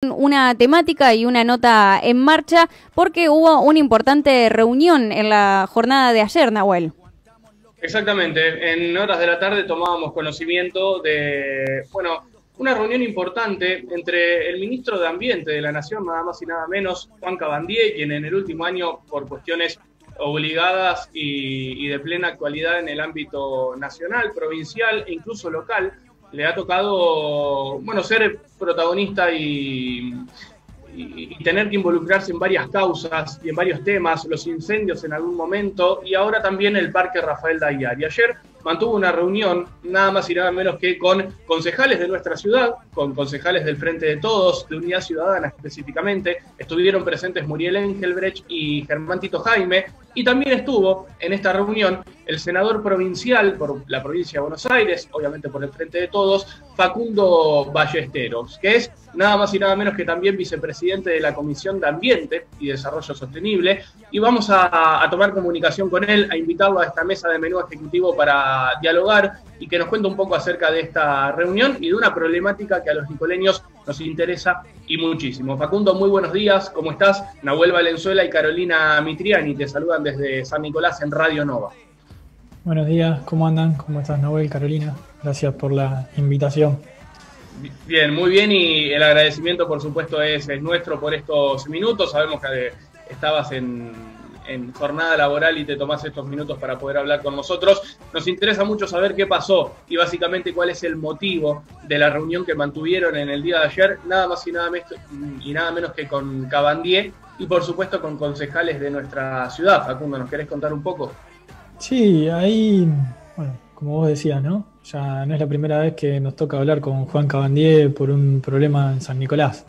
Una temática y una nota en marcha porque hubo una importante reunión en la jornada de ayer, Nahuel. Exactamente, en horas de la tarde tomábamos conocimiento de, una reunión importante entre el ministro de Ambiente de la Nación, nada más y nada menos, Juan Cabandier, quien en el último año, por cuestiones obligadas y de plena actualidad en el ámbito nacional, provincial e incluso local, le ha tocado, ser protagonista y tener que involucrarse en varias causas y en varios temas, los incendios en algún momento y ahora también el Parque Rafael Dayar. Y ayer mantuvo una reunión nada más y nada menos que con concejales de nuestra ciudad, con concejales del Frente de Todos, de Unidad Ciudadana específicamente. Estuvieron presentes Muriel Engelbrecht y Germán Tito Jaime, y también estuvo en esta reunión el senador provincial por la provincia de Buenos Aires, obviamente por el Frente de Todos, Facundo Ballesteros, que es nada más y nada menos que también vicepresidente de la Comisión de Ambiente y Desarrollo Sostenible, y vamos a tomar comunicación con él, a invitarlo a esta mesa de menú ejecutivo para dialogar y que nos cuente un poco acerca de esta reunión y de una problemática que a los nicoleños nos interesa y muchísimo. Facundo, muy buenos días, ¿cómo estás? Nahuel Valenzuela y Carolina Mitriani te saludan desde San Nicolás en Radio Nova. Buenos días, ¿cómo andan? ¿Cómo estás, Nahuel, Carolina? Gracias por la invitación. Bien, muy bien, y el agradecimiento por supuesto es nuestro por estos minutos. Sabemos que estabas en jornada laboral y te tomás estos minutos para poder hablar con nosotros. Nos interesa mucho saber qué pasó y básicamente cuál es el motivo de la reunión que mantuvieron en el día de ayer, nada más y nada menos que con Cabandier y por supuesto con concejales de nuestra ciudad. Facundo, ¿nos querés contar un poco? Sí, ahí, como vos decías, ¿no? Ya no es la primera vez que nos toca hablar con Juan Cabandier por un problema en San Nicolás.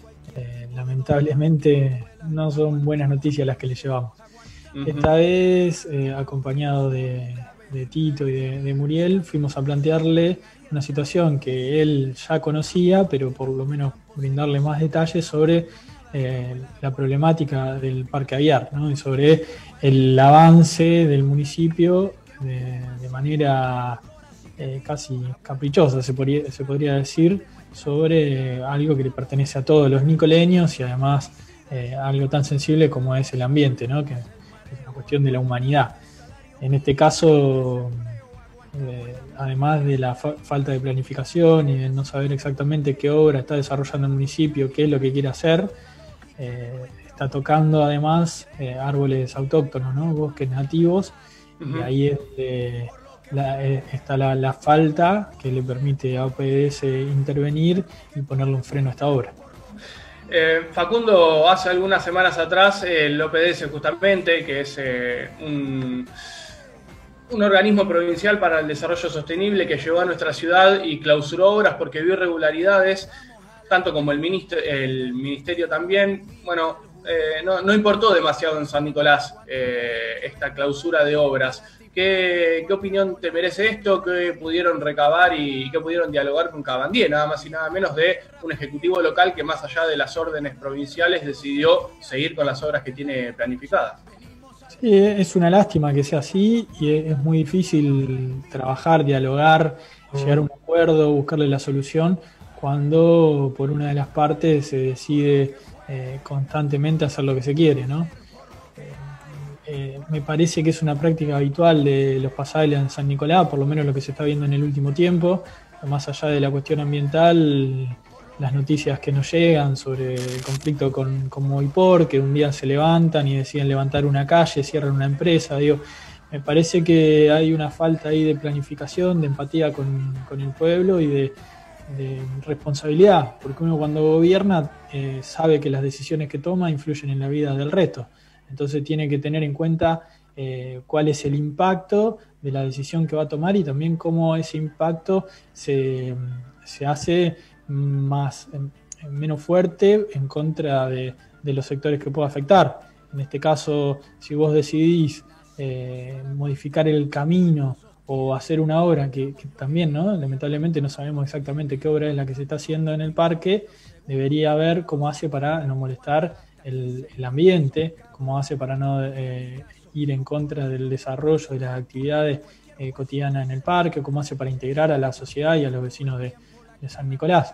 Lamentablemente no son buenas noticias las que le llevamos. Esta vez, acompañado de Tito y de Muriel, fuimos a plantearle una situación que él ya conocía, pero por lo menos brindarle más detalles sobre la problemática del Parque Aviar, ¿no? Y sobre el avance del municipio de manera casi caprichosa, se podría decir, sobre algo que le pertenece a todos los nicoleños y además algo tan sensible como es el ambiente, ¿no? Que es una cuestión de la humanidad. En este caso, además de la falta de planificación y de no saber exactamente qué obra está desarrollando el municipio, qué es lo que quiere hacer, está tocando además árboles autóctonos, ¿no? Bosques nativos, y ahí está la falta que le permite a OPDS intervenir y ponerle un freno a esta obra. Facundo, hace algunas semanas atrás el OPDS justamente, que es un organismo provincial para el desarrollo sostenible que llegó a nuestra ciudad y clausuró obras porque vio irregularidades, tanto como el ministerio también. No importó demasiado en San Nicolás esta clausura de obras. ¿Qué opinión te merece esto? ¿Qué pudieron recabar y qué pudieron dialogar con Cabandier? Nada más y nada menos de un ejecutivo local que más allá de las órdenes provinciales decidió seguir con las obras que tiene planificadas. Sí, es una lástima que sea así y es muy difícil trabajar, dialogar, llegar a un acuerdo, buscarle la solución cuando por una de las partes se decide constantemente hacer lo que se quiere, ¿no? Me parece que es una práctica habitual de los pasajes en San Nicolás, por lo menos lo que se está viendo en el último tiempo. Más allá de la cuestión ambiental, las noticias que nos llegan sobre el conflicto con Movipor, que un día se levantan y deciden levantar una calle, cierran una empresa. Me parece que hay una falta ahí de planificación, de empatía con el pueblo y de responsabilidad, porque uno cuando gobierna sabe que las decisiones que toma influyen en la vida del resto. Entonces tiene que tener en cuenta cuál es el impacto de la decisión que va a tomar y también cómo ese impacto se hace menos fuerte en contra de los sectores que pueda afectar. En este caso, si vos decidís modificar el camino o hacer una obra que también, ¿no? Lamentablemente no sabemos exactamente qué obra es la que se está haciendo en el parque, debería ver cómo hace para no molestar el ambiente, cómo hace para no ir en contra del desarrollo de las actividades cotidianas en el parque, cómo hace para integrar a la sociedad y a los vecinos de San Nicolás.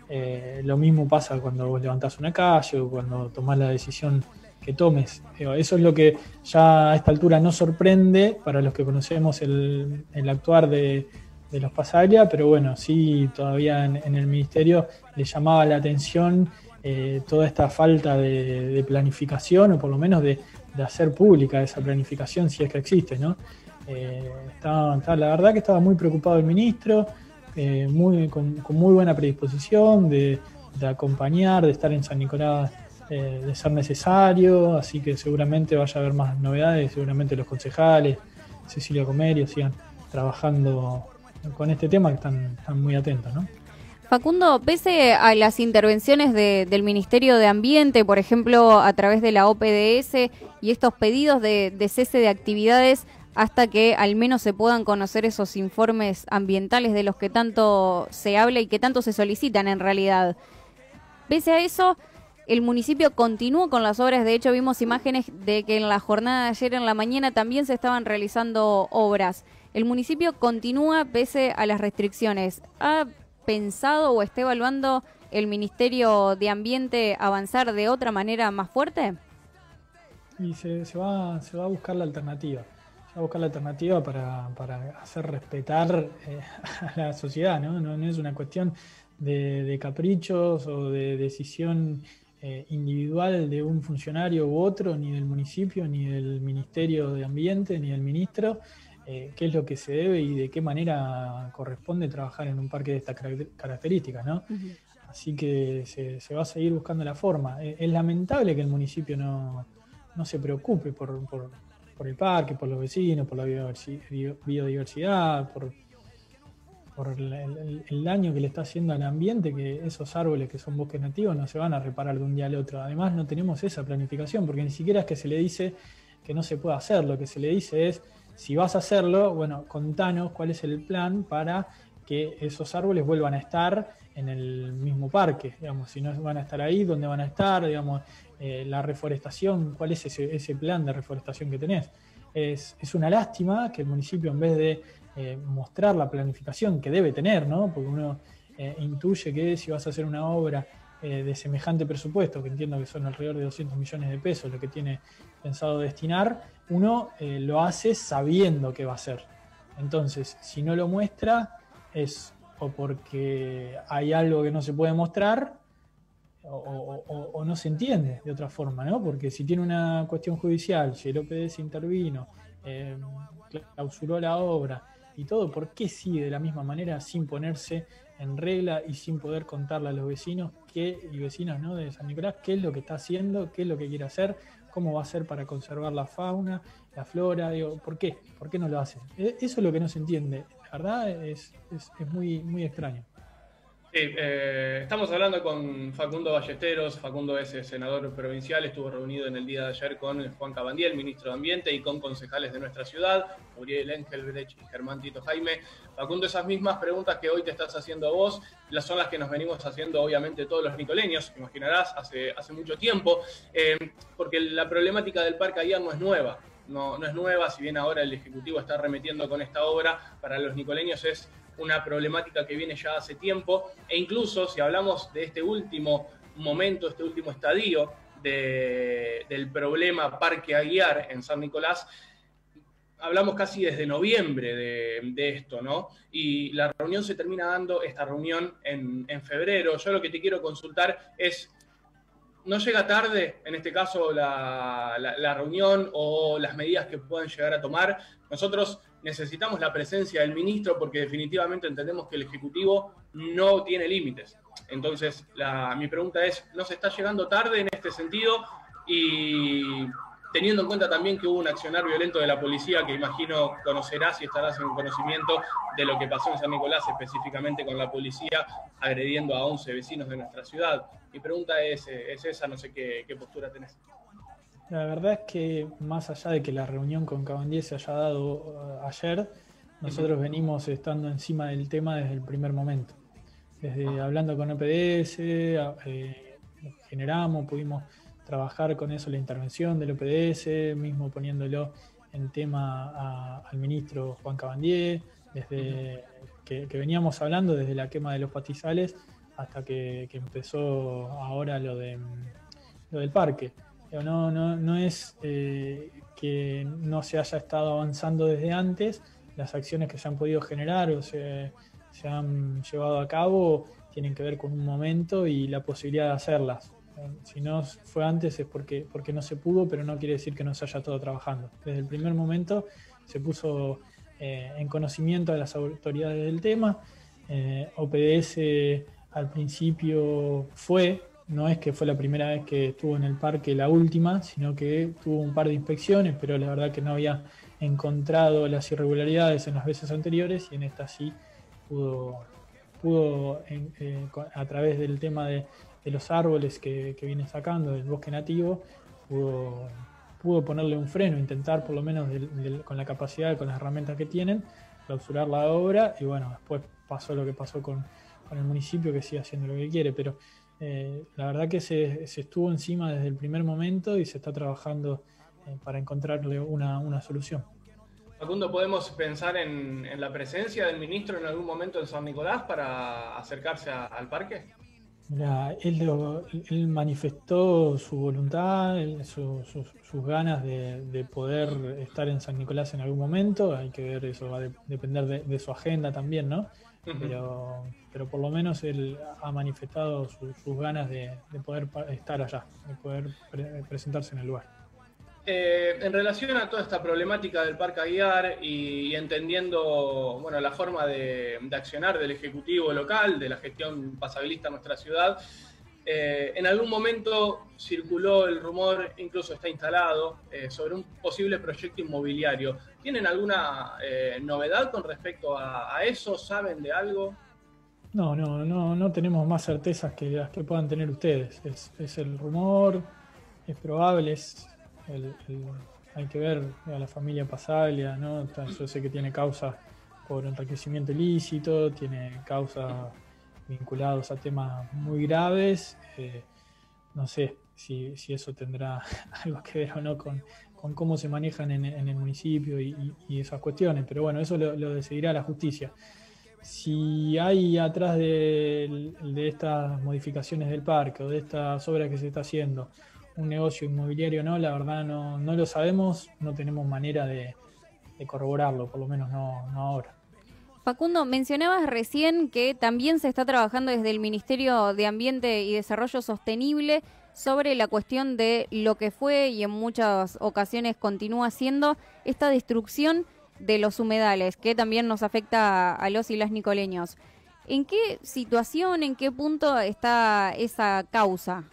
Lo mismo pasa cuando vos levantás una calle o cuando tomás la decisión que tomes. Eso es lo que ya a esta altura no sorprende para los que conocemos el actuar de los Pasaglia, pero bueno, sí, todavía en el ministerio le llamaba la atención toda esta falta de planificación, o por lo menos de hacer pública esa planificación, si es que existe, ¿no? La verdad que estaba muy preocupado el ministro, con muy buena predisposición de acompañar, de estar en San Nicolás, de ser necesario, así que seguramente vaya a haber más novedades, seguramente los concejales, Cecilia Comerio, sigan trabajando con este tema, que están muy atentos, ¿no? Facundo, pese a las intervenciones del Ministerio de Ambiente, por ejemplo, a través de la OPDS y estos pedidos de cese de actividades hasta que al menos se puedan conocer esos informes ambientales de los que tanto se habla y que tanto se solicitan en realidad, pese a eso, el municipio continuó con las obras. De hecho, vimos imágenes de que en la jornada de ayer en la mañana también se estaban realizando obras. El municipio continúa pese a las restricciones. ¿Ha pensado o está evaluando el Ministerio de Ambiente avanzar de otra manera más fuerte? Y se va a buscar la alternativa. Se va a buscar la alternativa para hacer respetar a la sociedad, ¿no? No es una cuestión de caprichos o de decisión individual de un funcionario u otro, ni del municipio, ni del Ministerio de Ambiente, ni del ministro, qué es lo que se debe y de qué manera corresponde trabajar en un parque de estas características, ¿no? Uh-huh. Así que se va a seguir buscando la forma. Es lamentable que el municipio no se preocupe por el parque, por los vecinos, por la biodiversidad, por el daño que le está haciendo al ambiente, que esos árboles que son bosques nativos no se van a reparar de un día al otro. Además no tenemos esa planificación, porque ni siquiera es que se le dice que no se puede hacer, lo que se le dice es, si vas a hacerlo, bueno, contanos cuál es el plan para que esos árboles vuelvan a estar en el mismo parque, digamos, si no van a estar ahí, ¿dónde van a estar? Digamos, la reforestación, ¿cuál es ese plan de reforestación que tenés? Es una lástima que el municipio, en vez de mostrar la planificación que debe tener, ¿no? Porque uno intuye que si vas a hacer una obra de semejante presupuesto, que entiendo que son alrededor de 200 millones de pesos lo que tiene pensado destinar, uno lo hace sabiendo qué va a hacer. Entonces, si no lo muestra, es o porque hay algo que no se puede mostrar o no se entiende de otra forma, ¿no? Porque si tiene una cuestión judicial, si el OPDS intervino, clausuró la obra y todo, ¿por qué sigue de la misma manera sin ponerse en regla y sin poder contarle a los vecinos y vecinas, ¿no?, de San Nicolás qué es lo que está haciendo, qué es lo que quiere hacer, cómo va a hacer para conservar la fauna, la flora? Digo, ¿por qué? ¿Por qué no lo hace? Eso es lo que no se entiende. La verdad es muy, muy extraño. Sí, estamos hablando con Facundo Ballesteros. Facundo es senador provincial, estuvo reunido en el día de ayer con Juan Cabandier, el ministro de Ambiente, y con concejales de nuestra ciudad, Uriel Engelbrecht y Germán Tito Jaime. Facundo, esas mismas preguntas que hoy te estás haciendo vos, son las que nos venimos haciendo obviamente todos los nicoleños, imaginarás, hace mucho tiempo, porque la problemática del Parque Aguiar no es nueva. No es nueva, si bien ahora el Ejecutivo está arremetiendo con esta obra, para los nicoleños es una problemática que viene ya hace tiempo, e incluso si hablamos de este último momento, este último estadio del problema Parque Aguiar en San Nicolás, hablamos casi desde noviembre de esto, ¿no? Y la reunión se termina dando, esta reunión, en febrero. Yo lo que te quiero consultar es, ¿no llega tarde, en este caso, la reunión o las medidas que puedan llegar a tomar? Nosotros necesitamos la presencia del ministro porque definitivamente entendemos que el Ejecutivo no tiene límites. Entonces, mi pregunta es, ¿no se está llegando tarde en este sentido? Y teniendo en cuenta también que hubo un accionar violento de la policía, que imagino conocerás y estarás en conocimiento de lo que pasó en San Nicolás, específicamente con la policía agrediendo a 11 vecinos de nuestra ciudad. Mi pregunta es esa, no sé qué postura tenés. La verdad es que más allá de que la reunión con Cabandier se haya dado ayer, nosotros venimos estando encima del tema desde el primer momento. Desde hablando con OPDS, pudimos trabajar con eso, la intervención del OPDS, mismo poniéndolo en tema al ministro Juan Cabandier, desde que veníamos hablando desde la quema de los pastizales hasta que empezó ahora lo del parque. No es que no se haya estado avanzando desde antes, las acciones que se han podido generar o se han llevado a cabo tienen que ver con un momento y la posibilidad de hacerlas. Si no fue antes es porque no se pudo, pero no quiere decir que no se haya todo trabajando. Desde el primer momento se puso en conocimiento de las autoridades del tema. OPDS al principio no es que fue la primera vez que estuvo en el parque, la última, sino que tuvo un par de inspecciones, pero la verdad que no había encontrado las irregularidades en las veces anteriores, y en esta sí pudo a través del tema de los árboles que viene sacando del bosque nativo, pudo ponerle un freno, intentar por lo menos con la capacidad, con las herramientas que tienen, clausurar la obra. Y bueno, después pasó lo que pasó con el municipio, que sigue haciendo lo que quiere, pero la verdad que se estuvo encima desde el primer momento y se está trabajando para encontrarle una solución. Facundo, ¿podemos pensar en la presencia del ministro en algún momento en San Nicolás para acercarse al parque? Mira, él manifestó su voluntad, sus ganas de poder estar en San Nicolás en algún momento. Hay que ver, eso va a depender de su agenda también, ¿no? Uh-huh. Pero por lo menos él ha manifestado sus ganas de poder estar allá, de poder presentarse en el lugar. En relación a toda esta problemática del Parque Aguiar y entendiendo, bueno, la forma de accionar del Ejecutivo local, de la gestión pasabilista en nuestra ciudad, en algún momento circuló el rumor, incluso está instalado, sobre un posible proyecto inmobiliario. ¿Tienen alguna novedad con respecto a eso? ¿Saben de algo? No tenemos más certezas que las que puedan tener ustedes. Es el rumor, es probable, hay que ver a la familia Pasaglia, ¿no? Yo sé que tiene causas por enriquecimiento ilícito, tiene causas vinculados a temas muy graves. No sé si eso tendrá algo que ver o no con cómo se manejan en el municipio y esas cuestiones, pero bueno, eso lo decidirá la justicia. Si hay atrás de estas modificaciones del parque o de estas obras que se está haciendo un negocio inmobiliario, no, la verdad no lo sabemos, no tenemos manera de corroborarlo, por lo menos no ahora. Facundo, mencionabas recién que también se está trabajando desde el Ministerio de Ambiente y Desarrollo Sostenible sobre la cuestión de lo que fue y en muchas ocasiones continúa siendo esta destrucción de los humedales, que también nos afecta a los y las nicoleños. ¿En qué situación, en qué punto está esa causa?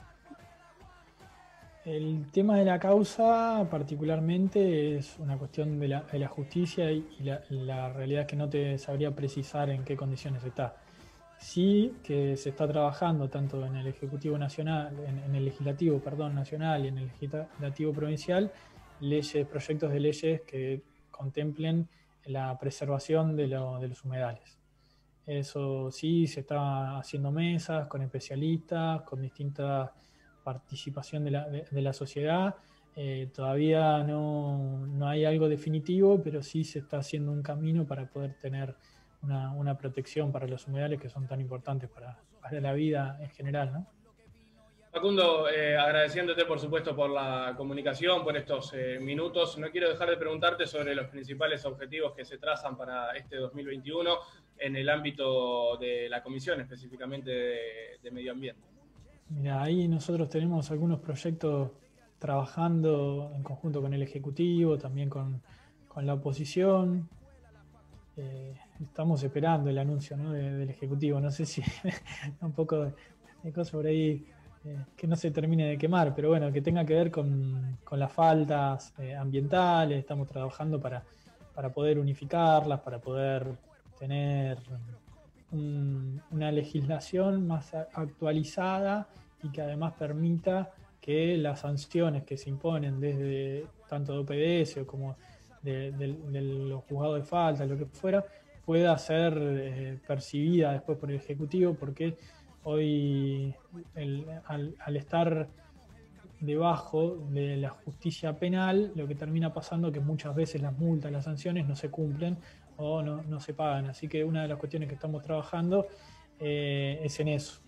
El tema de la causa particularmente es una cuestión de la justicia y la realidad es que no te sabría precisar en qué condiciones está. Sí que se está trabajando tanto en el Ejecutivo Nacional, en el Legislativo, nacional y en el Legislativo Provincial, proyectos de leyes que contemplen la preservación de los humedales. Eso sí, se está haciendo mesas con especialistas, con distintas participación de la sociedad. Todavía no hay algo definitivo, pero sí se está haciendo un camino para poder tener una protección para los humedales que son tan importantes para la vida en general, ¿no? Facundo, agradeciéndote por supuesto por la comunicación, por estos minutos. No quiero dejar de preguntarte sobre los principales objetivos que se trazan para este 2021 en el ámbito de la Comisión, específicamente de Medio Ambiente. Mira, ahí nosotros tenemos algunos proyectos trabajando en conjunto con el Ejecutivo, también con la oposición. Estamos esperando el anuncio, ¿no? del Ejecutivo. No sé si un poco de cosas por ahí que no se termine de quemar, pero bueno, que tenga que ver con las faltas ambientales. Estamos trabajando para poder unificarlas, para poder tener una legislación más actualizada y que además permita que las sanciones que se imponen desde tanto de OPDS o como de los juzgados de falta, lo que fuera, pueda ser percibida después por el Ejecutivo, porque hoy al estar debajo de la justicia penal, lo que termina pasando es que muchas veces las multas, las sanciones no se cumplen o no se pagan. Así que una de las cuestiones que estamos trabajando es en eso,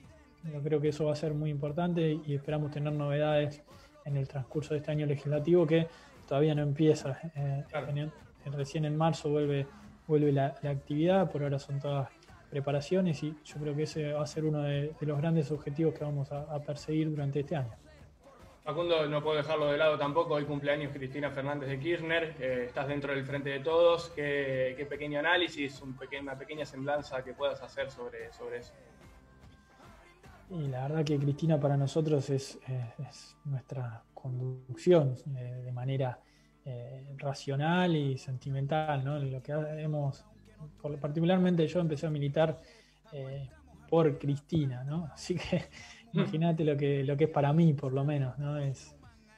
Yo creo que eso va a ser muy importante y esperamos tener novedades en el transcurso de este año legislativo que todavía no empieza. Claro. Recién en marzo vuelve la actividad, por ahora son todas preparaciones y yo creo que ese va a ser uno de los grandes objetivos que vamos a perseguir durante este año. Facundo, no puedo dejarlo de lado tampoco, hoy cumpleaños Cristina Fernández de Kirchner, estás dentro del Frente de Todos, qué pequeño análisis, una pequeña semblanza que puedas hacer sobre eso. Y la verdad que Cristina para nosotros es nuestra conducción de manera racional y sentimental, ¿no? Lo que hemos, particularmente yo empecé a militar por Cristina, ¿no? Así que imagínate lo que es para mí, por lo menos, ¿no? Es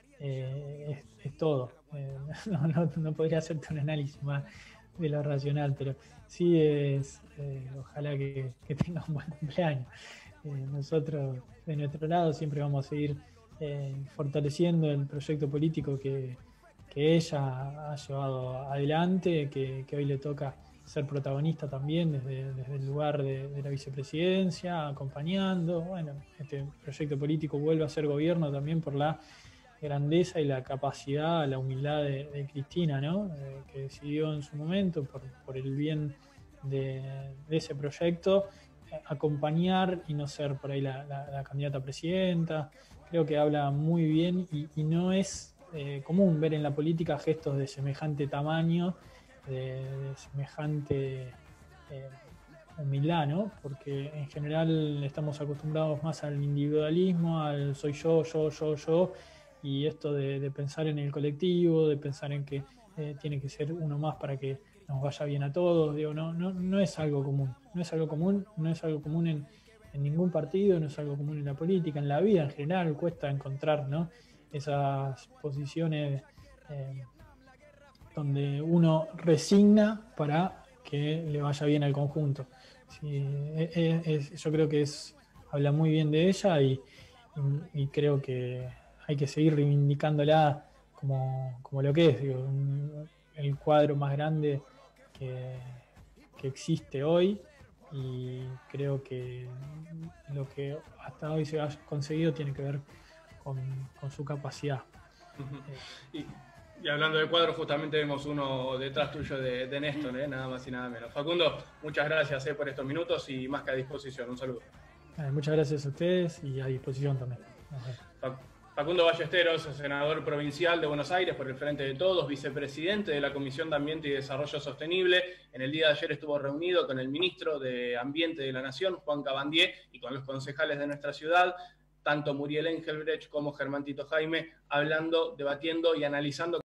todo. No podría hacerte un análisis más de lo racional, pero sí ojalá que tenga un buen cumpleaños. Nosotros, de nuestro lado, siempre vamos a seguir fortaleciendo el proyecto político que ella ha llevado adelante, que hoy le toca ser protagonista también desde el lugar de la vicepresidencia, acompañando. Bueno, este proyecto político vuelve a ser gobierno también por la grandeza y la capacidad, la humildad de Cristina, ¿no? Que decidió en su momento, por el bien de ese proyecto, acompañar y no ser por ahí la candidata a presidenta. Creo que habla muy bien y no es común ver en la política gestos de semejante tamaño, de semejante humildad, ¿no? Porque en general estamos acostumbrados más al individualismo, al soy yo, y esto de pensar en el colectivo, de pensar en que tiene que ser uno más para que nos vaya bien a todos. Digo, no es algo común, no es algo común en ningún partido, no es algo común en la política, en la vida en general cuesta encontrar, ¿no? Esas posiciones donde uno resigna para que le vaya bien al conjunto. Sí, yo creo que habla muy bien de ella y creo que hay que seguir reivindicándola como lo que es, digo, el cuadro más grande que existe hoy, y creo que lo que hasta hoy se ha conseguido tiene que ver con su capacidad. Y hablando de cuadros, justamente vemos uno detrás tuyo de Néstor, nada más y nada menos. Facundo, muchas gracias por estos minutos y más que a disposición. Un saludo. Muchas gracias a ustedes y a disposición también. Facundo Ballesteros, senador provincial de Buenos Aires por el Frente de Todos, vicepresidente de la Comisión de Ambiente y Desarrollo Sostenible. En el día de ayer estuvo reunido con el ministro de Ambiente de la Nación, Juan Cabandier, y con los concejales de nuestra ciudad, tanto Muriel Engelbrecht como Germán Tito Jaime, hablando, debatiendo y analizando